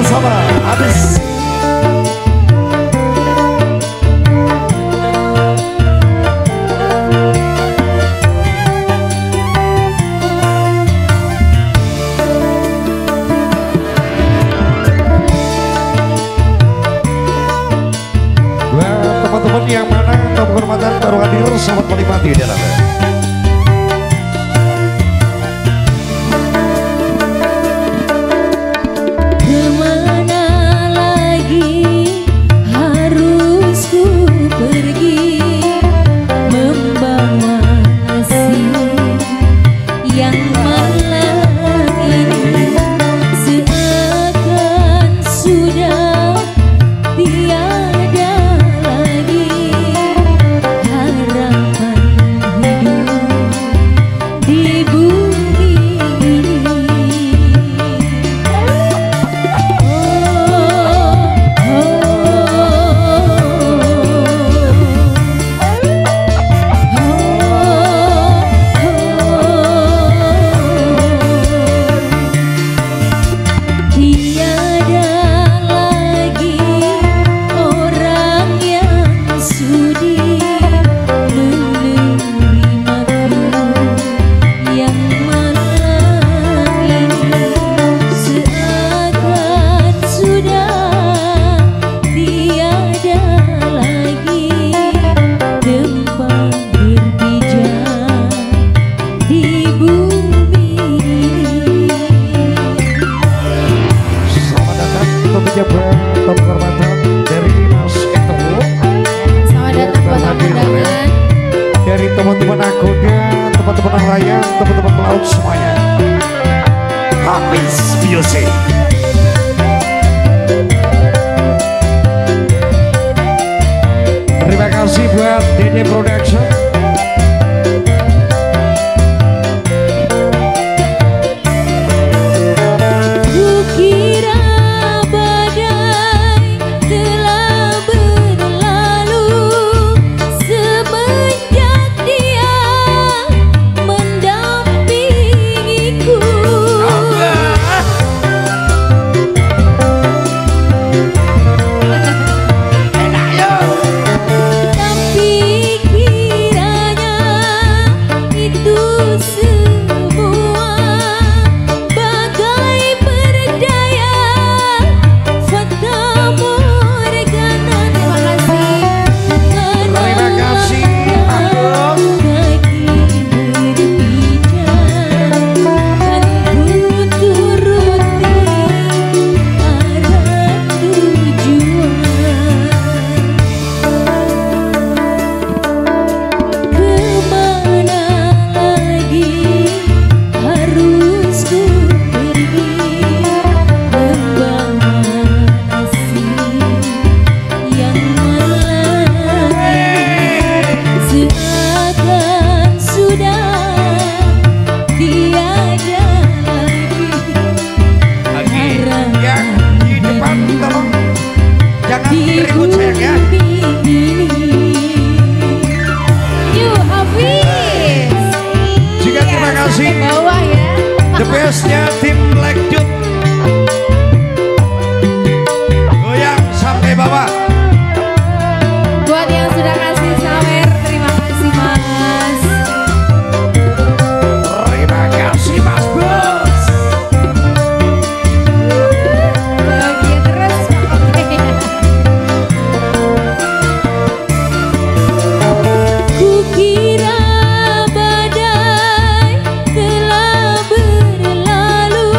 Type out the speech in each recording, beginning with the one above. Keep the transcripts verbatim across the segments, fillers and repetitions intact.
bersama Abis. Teman-teman yang mana tamu kehormatan baru hadir, selamat menikmati di dalamnya. Dari teman-teman Agoda, teman-teman Raya, teman-teman pelaut semuanya. Habis Music. Terima kasih buat Dede Production. The bestnya tim Black Dude. Goyang sampai bawah. Buat yang sudah kasih sawer, terima kasih Mas. Terima kasih Mas Bos. Bahagia terus pokoknya. Kukira badai telah berlalu.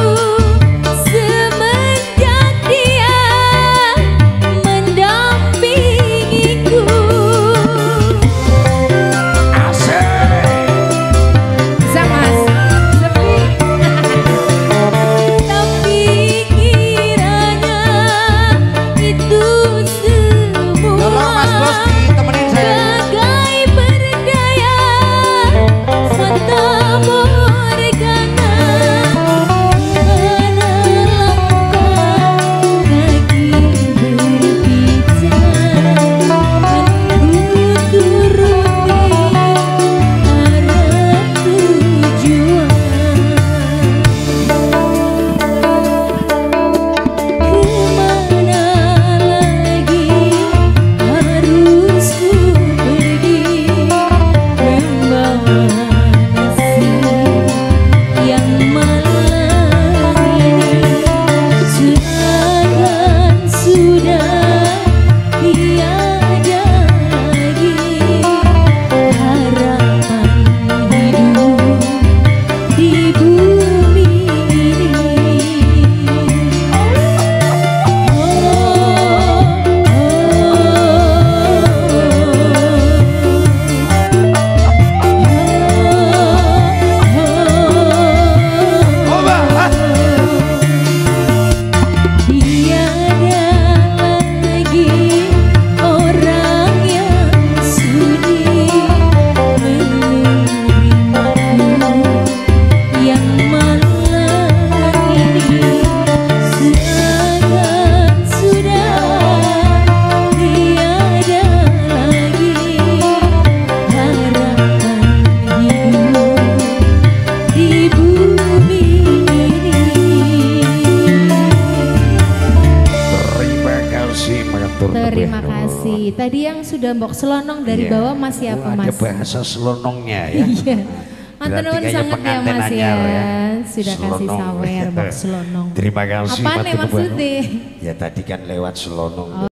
Tadi yang sudah mbok selonong dari Iya. bawah Mas siapa Oh, Mas? ada bahasa selonongnya ya. Iya. Mantan Berarti nuwun kayaknya sangat ya pengantin Mas ya. anyar ya. Sudah kasih Selonong. sawer mbok selonong. Terima kasih. Apaan Matur nih nuwun. maksudnya? Ya tadi kan lewat selonong.